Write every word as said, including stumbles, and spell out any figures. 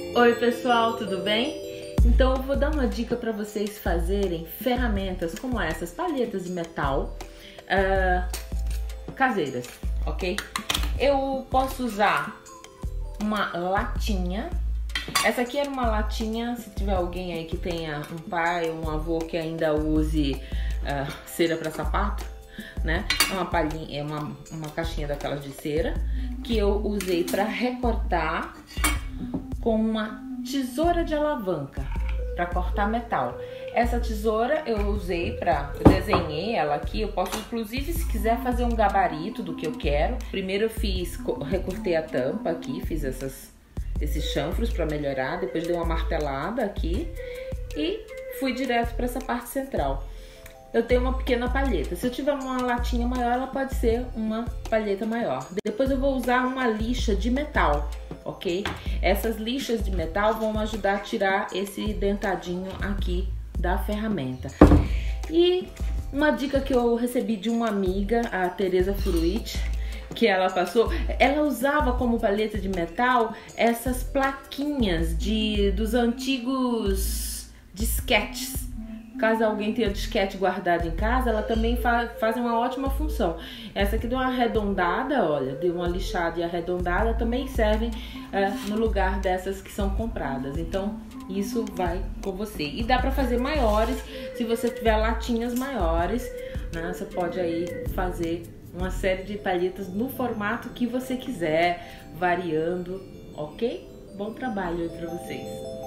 Oi pessoal, tudo bem? Então eu vou dar uma dica para vocês fazerem ferramentas como essas, palhetas de metal uh, caseiras, ok? Eu posso usar uma latinha. Essa aqui era uma latinha, se tiver alguém aí que tenha um pai ou um avô que ainda use uh, cera para sapato, né? É uma palhinha, é uma, uma caixinha daquelas de cera que eu usei para recortar com uma tesoura de alavanca para cortar metal. Essa tesoura eu usei para, eu desenhei ela aqui. Eu posso inclusive, se quiser, fazer um gabarito do que eu quero. Primeiro eu fiz, recortei a tampa aqui, fiz essas, esses chanfros para melhorar. Depois dei uma martelada aqui e fui direto para essa parte central. Eu tenho uma pequena palheta. Se eu tiver uma latinha maior, ela pode ser uma palheta maior. Depois eu vou usar uma lixa de metal, ok? Essas lixas de metal vão ajudar a tirar esse dentadinho aqui da ferramenta. E uma dica que eu recebi de uma amiga, a Tereza Fruit, que ela passou, ela usava como palheta de metal essas plaquinhas de, dos antigos disquetes. Caso alguém tenha disquete guardado em casa, ela também fa faz uma ótima função. Essa aqui deu uma arredondada, olha, deu uma lixada e arredondada, também servem é, no lugar dessas que são compradas. Então, isso vai com você. E dá para fazer maiores, se você tiver latinhas maiores, né? Você pode aí fazer uma série de palhetas no formato que você quiser, variando, ok? Bom trabalho aí para vocês.